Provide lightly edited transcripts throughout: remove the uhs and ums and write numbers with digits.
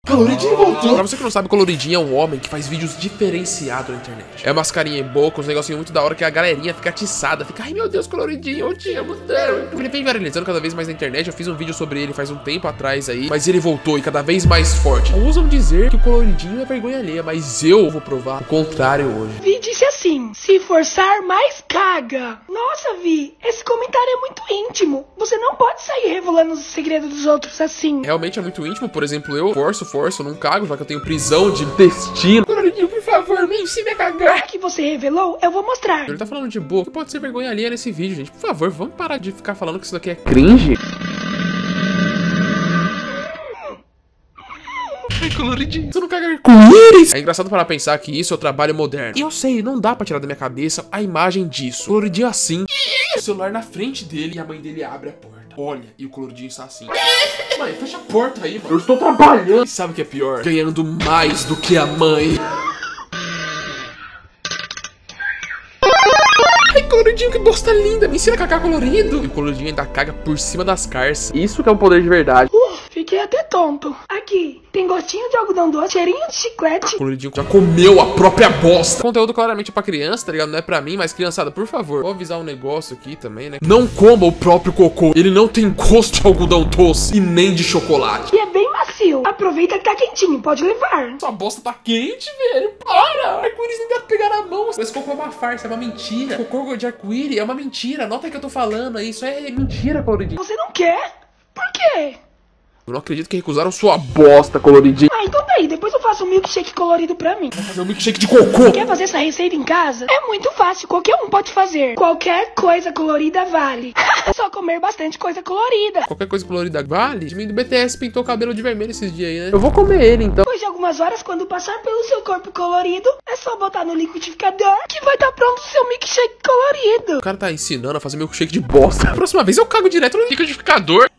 Coloridinho voltou. Pra você que não sabe, Coloridinho é um homem que faz vídeos diferenciados na internet. É umas carinhas em boca, uns negocinhos muito da hora que a galerinha fica atiçada. Fica, ai meu Deus, Coloridinho, eu te amo tanto. Ele vem viralizando cada vez mais na internet. Eu fiz um vídeo sobre ele faz um tempo atrás aí, mas ele voltou e cada vez mais forte. Ousam dizer que o Coloridinho é vergonha alheia, mas eu vou provar o contrário hoje. Vi disse assim, se forçar mais caga. Nossa, Vi, esse comentário é muito íntimo. Você não pode sair revelando os segredos dos outros assim. Realmente é muito íntimo, por exemplo, eu forço, não cago, já que eu tenho prisão de intestino. Coloridinho, por favor, me ensine a cagar. Já que você revelou, eu vou mostrar. Ele tá falando de boa, que pode ser vergonha alheia nesse vídeo, gente. Por favor, vamos parar de ficar falando que isso daqui é cringe. Ai, Coloridinho, você não caga arco-íris? É engraçado para pensar que isso é o trabalho moderno. E eu sei, não dá pra tirar da minha cabeça a imagem disso. Coloridinho assim, o celular na frente dele e a mãe dele abre a porta. Olha, e o Coloridinho está assim. Mãe, fecha a porta aí, mano. Eu estou trabalhando. E sabe o que é pior? Ganhando mais do que a mãe. Ai, Coloridinho, que bosta linda. Me ensina a cagar colorido. E o Coloridinho ainda caga por cima das carças. Isso que é um poder de verdade. Fiquei até tonto. Aqui, tem gostinho de algodão doce, cheirinho de chiclete. O Coloridinho já comeu a própria bosta. O conteúdo claramente é pra criança, tá ligado? Não é pra mim, mas criançada, por favor, vou avisar um negócio aqui também, né? Não coma o próprio cocô. Ele não tem gosto de algodão doce e nem de chocolate. E é bem macio. Aproveita que tá quentinho, pode levar. Essa bosta tá quente, velho. Para! Arco-íris nem dá pra pegar na mão. Esse cocô é uma farsa, é uma mentira. Cocô de arco-íris é uma mentira. Nota que eu tô falando. Isso é mentira, Coloridinho. Você não quer? Por quê? Eu não acredito que recusaram sua bosta, Coloridinho. Ah, então daí, depois eu faço um milkshake colorido pra mim. Vou fazer um milkshake de cocô. Quer fazer essa receita em casa? É muito fácil, qualquer um pode fazer. Qualquer coisa colorida vale. É só comer bastante coisa colorida. Qualquer coisa colorida vale? O time do BTS pintou o cabelo de vermelho esses dias aí, né? Eu vou comer ele, então. Depois de algumas horas, quando passar pelo seu corpo colorido, é só botar no liquidificador que vai estar pronto o seu milkshake colorido. O cara tá ensinando a fazer milkshake de bosta. Próxima vez eu cago direto no liquidificador.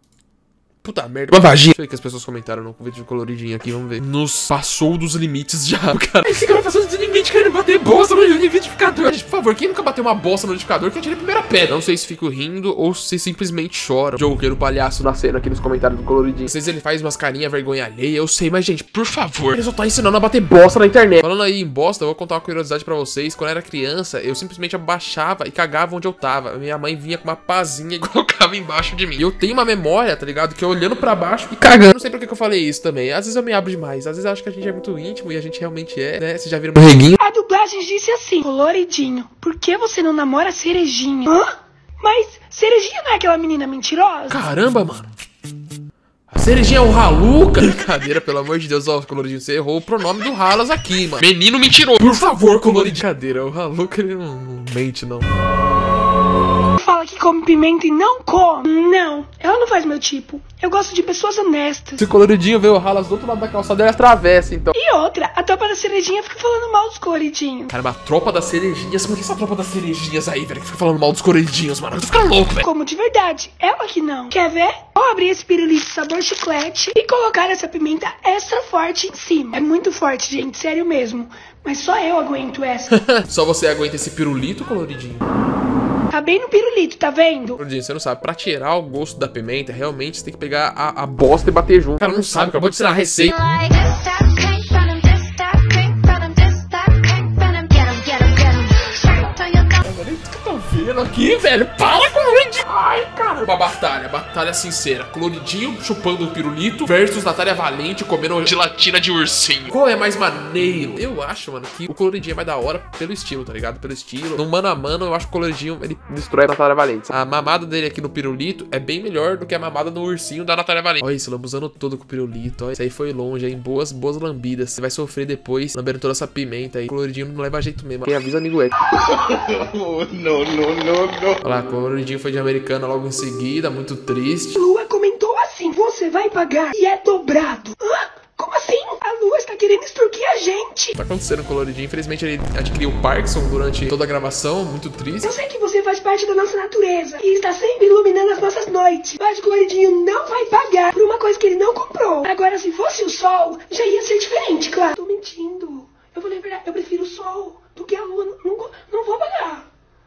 Puta merda, uma vagina. Deixa eu ver o que as pessoas comentaram no vídeo de Coloridinho aqui, vamos ver. Nos passou dos limites já, cara. Esse cara passou dos limites querendo bater bosta no liquidificador. Gente, por favor, quem nunca bateu uma bosta no liquidificador, que atire a primeira pedra. Não sei se fico rindo ou se simplesmente chora. Joker, o palhaço na cena aqui nos comentários do Coloridinho. Às vezes ele faz umas carinhas vergonha alheia, eu sei, mas gente, por favor, ele só tá ensinando a bater bosta na internet. Falando aí em bosta, eu vou contar uma curiosidade pra vocês. Quando eu era criança, eu simplesmente abaixava e cagava onde eu tava. Minha mãe vinha com uma pazinha e colocava embaixo de mim. E eu tenho uma memória, tá ligado? Que eu olhando pra baixo e cagando. Não sei por que eu falei isso também. Às vezes eu me abro demais. Às vezes eu acho que a gente é muito íntimo e a gente realmente é, né? Vocês já viram meu reguinho? A dublagem disse assim: Coloridinho, por que você não namora Cerejinha? Hã? Mas Cerejinha não é aquela menina mentirosa? Caramba, mano. A Cerejinha é o Haluca. Brincadeira, pelo amor de Deus. Ó, Coloridinho, você errou o pronome do Halas aqui, mano. Menino mentiroso. Por favor, Coloridinho. Brincadeira, o Haluca, ele não mente, não. Fala que come pimenta e não come. Não, ela não faz meu tipo. Eu gosto de pessoas honestas. Se o Coloridinho vê o Halas do outro lado da calçada, ele atravessa, então. E outra, a tropa da Cerejinha fica falando mal dos Coloridinhos. Caramba, a tropa das cerejinhas. Por que essa tropa das cerejinhas aí, velho? Que fica falando mal dos Coloridinhos, mano? Eu tô ficando louco, velho. Como de verdade, ela que não. Quer ver? Vou abrir esse pirulito sabor chiclete e colocar essa pimenta extra forte em cima. É muito forte, gente, sério mesmo. Mas só eu aguento essa. Só você aguenta esse pirulito, Coloridinho? Tá bem no pirulito, tá vendo? Coloridinho, você não sabe. Pra tirar o gosto da pimenta, realmente você tem que pegar a bosta e bater junto. O cara não sabe, acabou de ensinar a receita. Vendo aqui, velho, para com o Coloridinho. Ai, cara. Uma batalha sincera. Coloridinho chupando o pirulito versus Natália Valente comendo gelatina de ursinho. Qual é mais maneiro? Eu acho, mano, que o Coloridinho é mais da hora pelo estilo, tá ligado? Pelo estilo. No mano a mano, eu acho que o Coloridinho, ele destrói a Natália Valente. A mamada dele aqui no pirulito é bem melhor do que a mamada no ursinho da Natália Valente. Olha isso, lambuzando todo com o pirulito. Olha, isso aí foi longe, hein? Boas lambidas. Você vai sofrer depois, lambendo toda essa pimenta aí. O Coloridinho não leva jeito mesmo. Quem avisa, amigo é. Não. Olha lá, o Coloridinho foi de Americana logo em seguida, muito triste. Lua comentou assim: você vai pagar e é dobrado. Hã? Como assim? A Lua está querendo extorquir a gente. Tá acontecendo com o Coloridinho. Infelizmente ele adquiriu Parkinson durante toda a gravação, muito triste. Eu sei que você faz parte da nossa natureza e está sempre iluminando as nossas noites. Mas o Coloridinho não vai pagar por uma coisa que ele não comprou. Agora, se fosse o sol, já ia ser diferente, claro. Tô mentindo. Eu vou lembrar, eu prefiro o sol do que a Lua. Não vou pagar.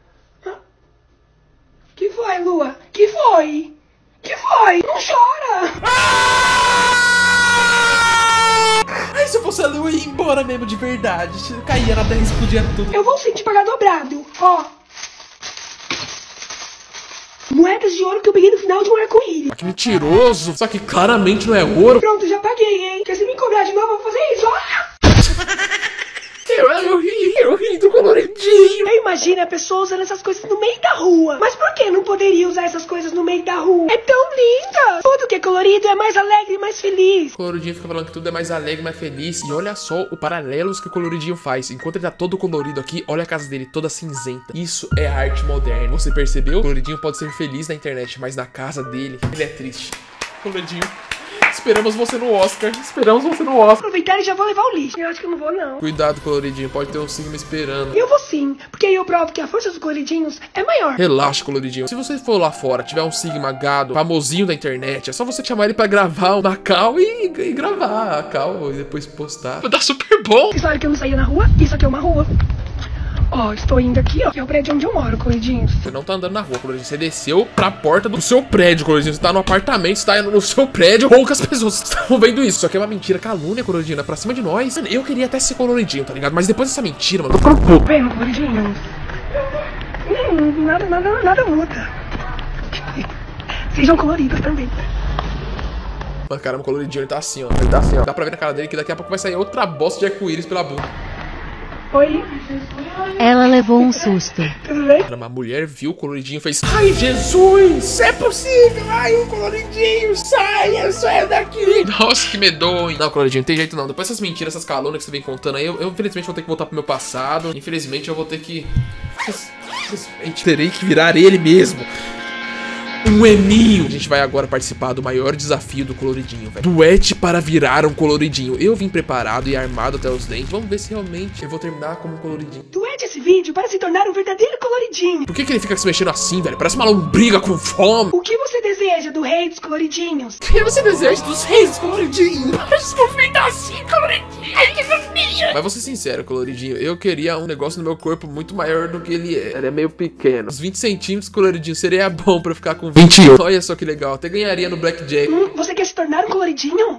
Que foi, Lua? Que foi? Não chora! eu ia embora mesmo de verdade. Caía na terra e explodia tudo. Eu vou sim te pagar dobrado, ó. Moedas de ouro que eu peguei no final de um arco-íris. Que mentiroso. Só que claramente não é ouro. Pronto, já paguei, hein? Quer se me cobrar de novo, eu vou fazer isso, ó. Eu ri do coloridinho. Imagina a pessoa usando essas coisas no meio da rua. Mas por que não poderia usar essas coisas no meio da rua? É tão linda. Tudo que é colorido é mais alegre e mais feliz. O coloridinho fica falando que tudo é mais alegre, mais feliz. E olha só o paralelos que o coloridinho faz. Enquanto ele tá todo colorido aqui, olha a casa dele toda cinzenta. Isso é arte moderna. Você percebeu? O coloridinho pode ser feliz na internet, mas na casa dele, ele é triste. Coloridinho. Esperamos você no Oscar. Esperamos você no Oscar. Aproveitar e já vou levar o lixo. Eu acho que eu não vou, não. Cuidado, coloridinho. Pode ter um sigma esperando. Eu vou sim, porque aí eu provo que a força dos coloridinhos é maior. Relaxa, coloridinho. Se você for lá fora, tiver um sigma gado, famosinho da internet, é só você chamar ele pra gravar uma call e gravar a call e depois postar. Vai dar super bom. Vocês falaram que eu não saía na rua? Isso aqui é uma rua. Ó, estou indo aqui, ó, que é o prédio onde eu moro, coloridinhos. Você não tá andando na rua, coloridinho. Você desceu pra porta do seu prédio, coloridinho. Você tá no apartamento, você tá indo no seu prédio. Poucas pessoas estão vendo isso. Isso aqui é uma mentira, calúnia, coloridinho. É pra cima de nós. Mano, eu queria até ser coloridinho, tá ligado? Mas depois dessa mentira, mano, eu tô ficando puto. Vendo, coloridinhos? Nada muda. Sejam coloridos também. Mano, caramba, o coloridinho, ele tá assim, ó. Ele tá assim, ó. Dá pra ver na cara dele que daqui a pouco vai sair outra bosta de arco-íris pela bunda. Oi? Ela levou um susto. Tudo bem? Uma mulher viu o coloridinho e fez: ai, Jesus, é possível. Ai, o coloridinho, saia daqui. Nossa, que medonho. Não, coloridinho, não tem jeito não. Depois dessas mentiras, essas calúnias que você vem contando aí, eu infelizmente vou ter que voltar pro meu passado. Infelizmente eu vou ter que... Infelizmente terei que virar ele mesmo. Um eminho. A gente vai agora participar do maior desafio do coloridinho, velho. Duete para virar um coloridinho. Eu vim preparado e armado até os dentes. Vamos ver se realmente eu vou terminar como um coloridinho. Duete esse vídeo para se tornar um verdadeiro coloridinho. Por que ele fica se mexendo assim, velho? Parece uma lombriga com fome. O que você deseja do rei dos coloridinhos? O que você deseja dos reis dos coloridinhos? Parece que feito assim, coloridinho. Ai, que fofinho. Mas vou ser sincero, coloridinho. Eu queria um negócio no meu corpo muito maior do que ele é. Ele é meio pequeno. Uns 20 centímetros, coloridinho, seria bom pra eu ficar com 21. Olha só que legal, até ganharia no Blackjack. Você quer se tornar um coloridinho?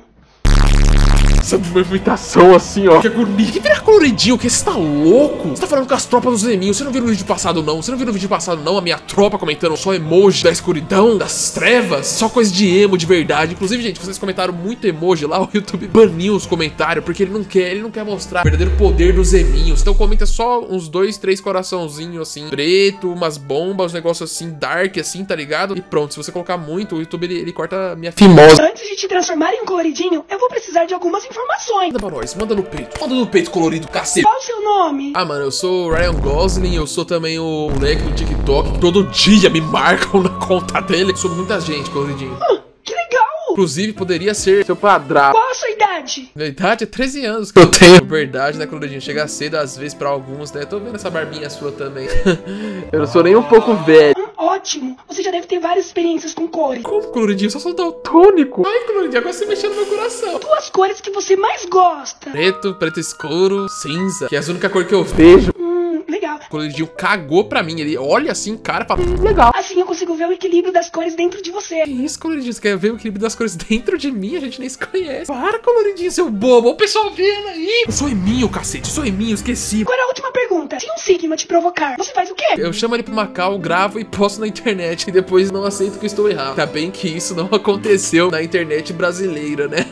Essa movimentação assim, ó. Que agonia. Que virar coloridinho? Que você tá louco? Você tá falando com as tropas dos eminhos. Você não viu no vídeo passado, não? Você não viu no vídeo passado, não? A minha tropa comentando só emoji da escuridão, das trevas. Só coisa de emo de verdade. Inclusive, gente, vocês comentaram muito emoji lá. O YouTube baniu os comentários porque ele não quer mostrar o verdadeiro poder dos eminhos. Então comenta só uns 2, 3 coraçãozinhos assim, preto, umas bombas, uns negócios assim, dark assim, tá ligado? E pronto, se você colocar muito, o YouTube ele corta a minha fimosa. Antes de te transformar em um coloridinho, eu vou precisar de algumas informações. Manda pra nós, manda no peito. Manda no peito colorido, cacete. Qual o seu nome? Ah, mano, eu sou o Ryan Gosling, eu sou também o moleque do TikTok. Todo dia me marcam na conta dele. Sou muita gente, coloridinho. Que legal! Inclusive, poderia ser seu padrasto. Qual a sua idade? Minha idade é 13 anos que eu tenho. Verdade, né, coloridinho? Chega cedo às vezes pra alguns, né? Tô vendo essa barbinha sua também. Eu não sou nem um pouco velho. Ótimo! Você já deve ter várias experiências com cores. Como, coloridinho? Só sou daltônico. Ai, coloridinho, agora você mexeu no meu coração. Duas cores que você mais gosta. Preto, preto escuro, cinza. Que é a única cor que eu vejo. Legal. O coloridinho cagou pra mim. Ele olha assim, cara, e fala: legal. Assim eu consigo ver o equilíbrio das cores dentro de você. Que isso, coloridinho? Você quer ver o equilíbrio das cores dentro de mim? A gente nem se conhece. Para, coloridinho, seu bobo. O pessoal vendo aí. Eu sou eminho, cacete. Eu sou eminho, esqueci. Agora a última pergunta. Se um sigma te provocar, você faz o quê? Eu chamo ele pro Macau, gravo e posto na internet. E depois não aceito que eu estou errado. Tá bem que isso não aconteceu na internet brasileira, né?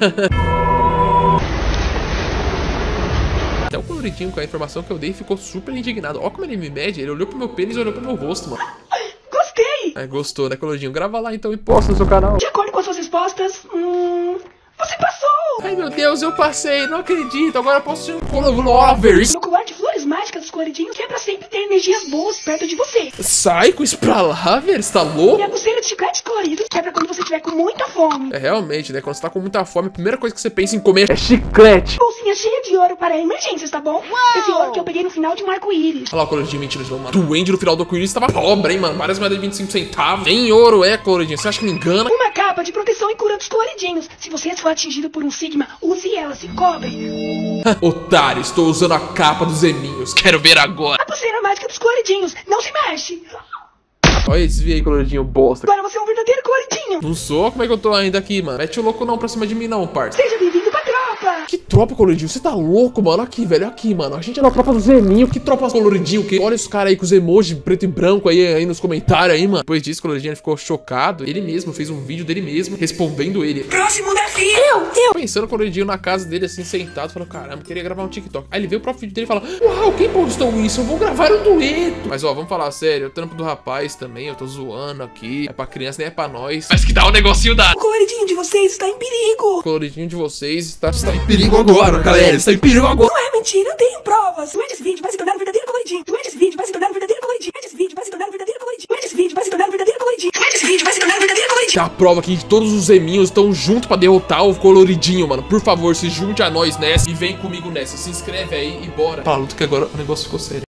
Até o coloridinho, com a informação que eu dei, ficou super indignado. Ó como ele me mede. Ele olhou pro meu pênis e olhou pro meu rosto, mano. Gostei! É, gostou, né, coloridinho? Grava lá então e posta no seu canal. De acordo com as suas respostas, você passou! Ai, meu Deus, eu passei. Não acredito. Agora eu posso ser um colover. No colar de flores mágicas dos coloridinhos, que é pra sempre ter energias boas perto de você. Sai com isso pra lá, velho. Você tá louco? E a pulseira de chicletes coloridos, que é pra quando você tiver com muita fome. É, realmente, né? Quando você tá com muita fome, a primeira coisa que você pensa em comer é chiclete. Bolsinha cheia de ouro para emergências, tá bom? Uau! Esse ouro que eu peguei no final de um arco-íris. Olha lá o coloridinho mentiroso, mano. Duende no final do arco-íris tava pobre, hein, mano. Várias moedas de 25 centavos. Tem ouro, é, coloridinho. Você acha que me engana? Uma capa de proteção e cura dos coloridinhos. Se você for atingido por um sigma, use ela, se cobre. Otário, estou usando a capa dos eminhos. Quero ver agora. A pulseira mágica dos coloridinhos. Não se mexe. Olha esse desvio aí, coloridinho bosta. Agora você é um verdadeiro coloridinho. Não sou? Como é que eu tô ainda aqui, mano? Mete o louco não pra cima de mim não, parça. Seja bem-vindo pra tropa. Que tropa, Coloridinho. Você tá louco, mano? Aqui, velho. Aqui, mano. A gente é da tropa do Zeminho. Que tropa Coloridinho? Que... Olha os caras aí com os emojis preto e branco aí nos comentários aí, mano. Depois disso, Coloridinho ficou chocado. Ele mesmo fez um vídeo dele mesmo respondendo ele. Próximo da fila. Eu. Pensando Coloridinho na casa dele, assim, sentado. Falou, caramba, queria gravar um TikTok. Aí ele vê o próprio vídeo dele e fala, uau, quem postou isso? Eu vou gravar um dueto. Mas, ó, vamos falar sério. O trampo do rapaz também, eu tô zoando aqui. É pra criança, nem é pra nós. Mas que dá um negocinho da... O coloridinho de vocês está em perigo. O coloridinho de vocês está em perigo agora, galera. Está em perigo agora. Não é mentira, eu tenho provas. Não é esse vídeo, vai se tornar um verdadeiro coloridinho. Não é esse vídeo, vai se tornar um verdadeiro coloridinho. Não é esse vídeo, vai se tornar um verdadeiro coloridinho. Não é esse vídeo, vai se tornar um verdadeiro coloridinho. Não é esse vídeo, vai se tornar um verdadeiro coloridinho. Tá a prova aqui que todos os Zeminhos estão juntos pra derrotar o Coloridinho, mano. Por favor, se junte a nós nessa e vem comigo nessa. Se inscreve aí e bora. Fala, luta que agora o negócio ficou sério.